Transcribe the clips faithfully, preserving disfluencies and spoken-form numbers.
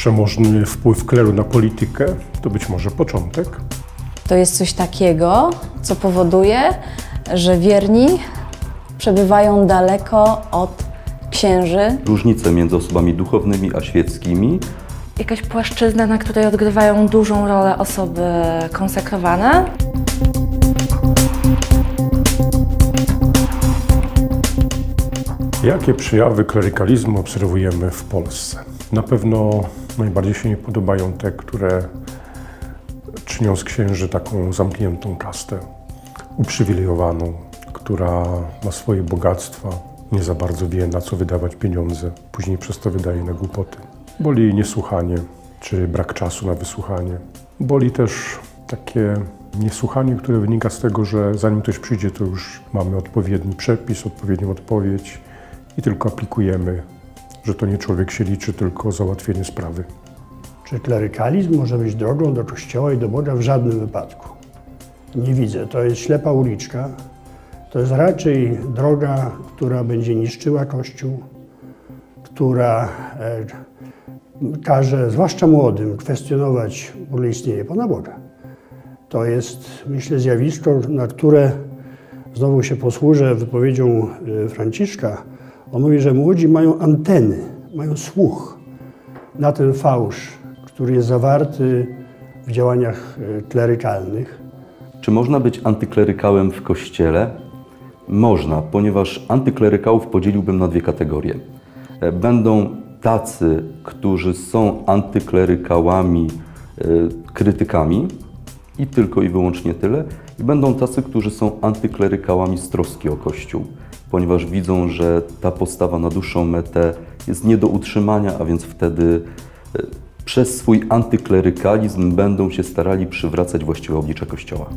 Przemożny wpływ kleru na politykę to być może początek. To jest coś takiego, co powoduje, że wierni przebywają daleko od księży. Różnice między osobami duchownymi a świeckimi. Jakaś płaszczyzna, na której odgrywają dużą rolę osoby konsekrowane. Jakie przejawy klerykalizmu obserwujemy w Polsce? Na pewno najbardziej się nie podobają te, które czynią z księży taką zamkniętą kastę, uprzywilejowaną, która ma swoje bogactwa, nie za bardzo wie, na co wydawać pieniądze, później przez to wydaje na głupoty. Boli jej niesłuchanie, czy brak czasu na wysłuchanie. Boli też takie niesłuchanie, które wynika z tego, że zanim ktoś przyjdzie, to już mamy odpowiedni przepis, odpowiednią odpowiedź i tylko aplikujemy, że to nie człowiek się liczy, tylko załatwienie sprawy. Czy klerykalizm może być drogą do Kościoła i do Boga? W żadnym wypadku. Nie widzę. To jest ślepa uliczka. To jest raczej droga, która będzie niszczyła Kościół, która e, każe, zwłaszcza młodym, kwestionować w ogóle istnienie Pana Boga. To jest, myślę, zjawisko, na które znowu się posłużę wypowiedzią Franciszka. On mówi, że młodzi mają anteny, mają słuch na ten fałsz, który jest zawarty w działaniach klerykalnych. Czy można być antyklerykałem w Kościele? Można, ponieważ antyklerykałów podzieliłbym na dwie kategorie. Będą tacy, którzy są antyklerykałami, krytykami i tylko i wyłącznie tyle. I będą tacy, którzy są antyklerykałami z troski o Kościół, ponieważ widzą, że ta postawa na dłuższą metę jest nie do utrzymania, a więc wtedy przez swój antyklerykalizm będą się starali przywracać właściwe oblicze Kościoła.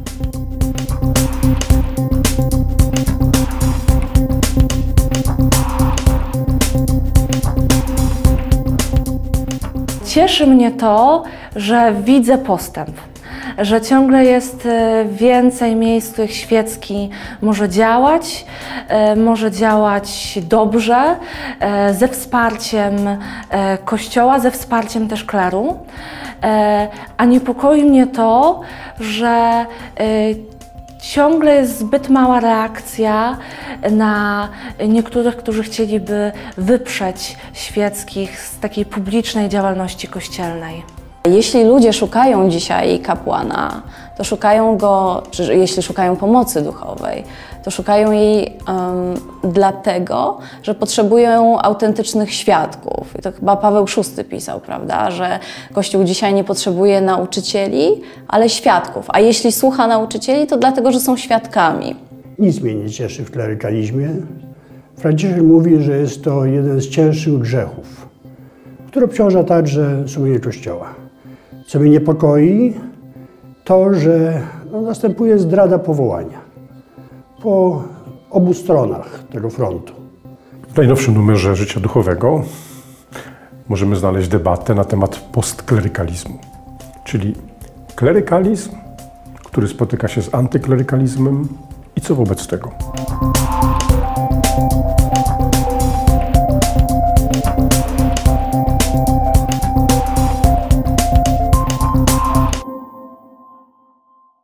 Cieszy mnie to, że widzę postęp, że ciągle jest więcej miejsc, w których świecki może działać, może działać dobrze, ze wsparciem Kościoła, ze wsparciem też kleru. A niepokoi mnie to, że ciągle jest zbyt mała reakcja na niektórych, którzy chcieliby wyprzeć świeckich z takiej publicznej działalności kościelnej. Jeśli ludzie szukają dzisiaj kapłana, to szukają go, czy jeśli szukają pomocy duchowej, to szukają jej um, dlatego, że potrzebują autentycznych świadków. I to chyba Paweł szósty pisał, prawda, że Kościół dzisiaj nie potrzebuje nauczycieli, ale świadków. A jeśli słucha nauczycieli, to dlatego, że są świadkami. Nic mnie nie cieszy w klerykalizmie. Franciszek mówi, że jest to jeden z cięższych grzechów, który obciąża także sumienie Kościoła. Co mnie niepokoi, to, że no, następuje zdrada powołania po obu stronach tego frontu. W najnowszym numerze Życia Duchowego możemy znaleźć debatę na temat postklerykalizmu, czyli klerykalizm, który spotyka się z antyklerykalizmem i co wobec tego.